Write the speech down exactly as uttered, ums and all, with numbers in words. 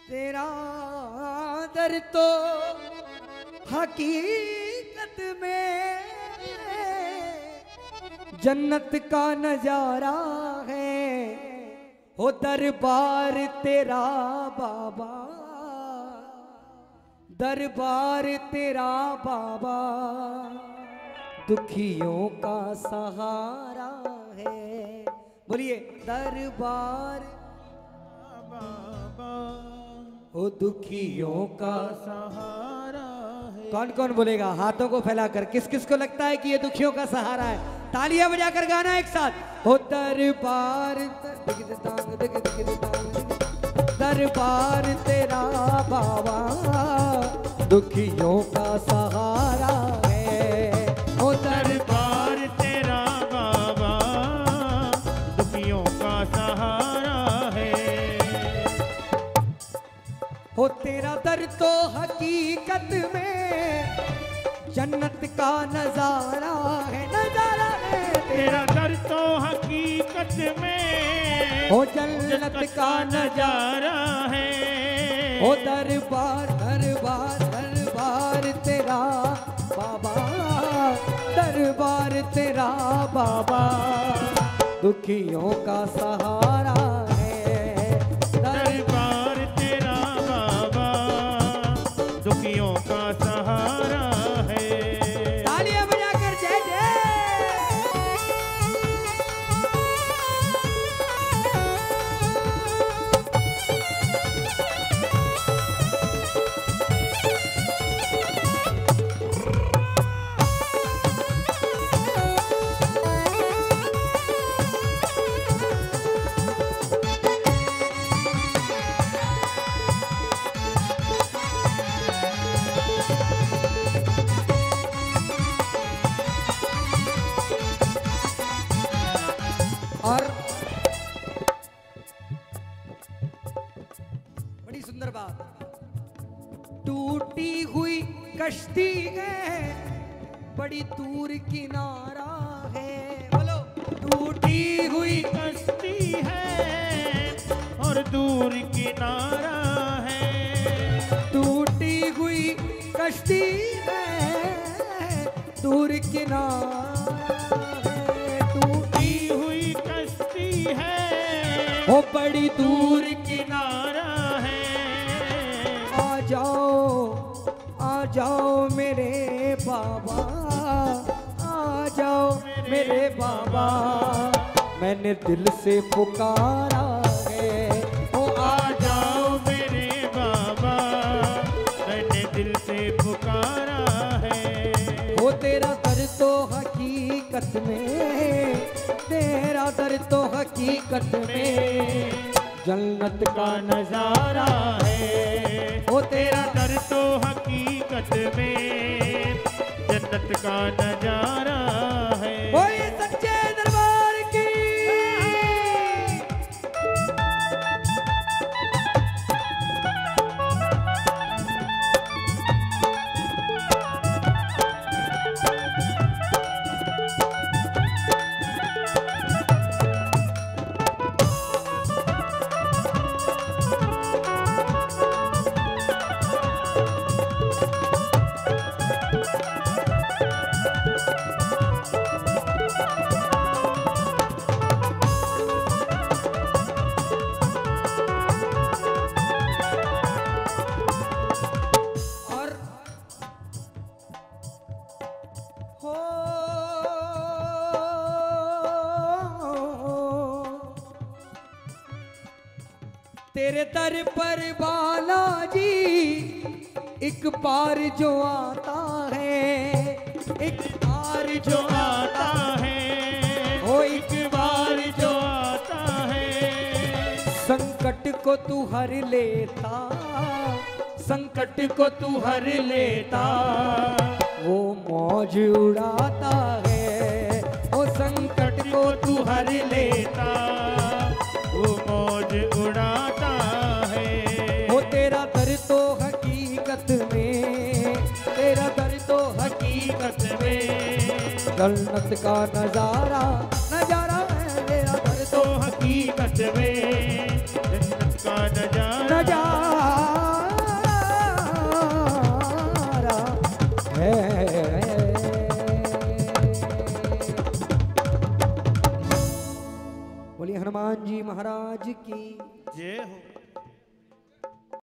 तेरा दर तो हकीकत में जन्नत का नजारा है। हो दरबार तेरा बाबा, दरबार तेरा बाबा दुखियों का सहारा है। बोलिए दरबार बाबा ओ दुखियों का सहारा है। कौन कौन बोलेगा हाथों को फैलाकर? किस किस को लगता है कि ये दुखियों का सहारा है? तालियां बजाकर गाना एक साथ। ओ दरबार दरबार तेरा बाबा दुखियों का सहारा है। ओ दरबार तेरा बाबा दुखियों का सहारा है। हो तेरा दर तो हकीकत में जन्नत का नजारा है, नजारा है। तेरा दर तो हकीकत में हो जन्नत का नजारा है। हो दरबार दरबार दरबार तेरा बाबा, दरबार तेरा बाबा दुखियों का सहारा है। दरबार तेरा बाबा दुखियों का सहारा है। तालियां बजाकर जय जय। और बड़ी सुंदर बात, टूटी हुई कश्ती है बड़ी दूर किनारा है। बोलो टूटी हुई कश्ती है और दूर किनारा है। टूटी हुई कश्ती है दूर किनारा है। टूटी हुई कश्ती है हो बड़ी दूर किनारा है। आ जाओ आ जाओ मेरे बाबा, आ जाओ मेरे बाबा मैंने दिल से पुकारा है। ओ आ जाओ मेरे बाबा मैंने दिल से पुकारा है। वो तेरा दर तो हकीकत में, तेरा दर तो हकीकत में जन्नत का नजारा है। वो तेरा दर तो हकीकत में जन्नत का नजारा है। वो ये सच्चे दरबार की तेरे दर पर बालाजी एक बार जो आता है, एक बार जो आता है वो एक बार जो आता है। संकट को तू हर लेता, संकट को तू हर लेता वो मौज उड़ाता है। वो संकट को तू हर लेता वो मौज उड़ाता है। वो तेरा दर तो हकीकत में, तेरा दर तो हकीकत में जन्नत का नजारा, नजारा है तेरा दर तो हकीकत में जन्नत का नजारा नजारा हनुमान जी महाराज की। जय हो।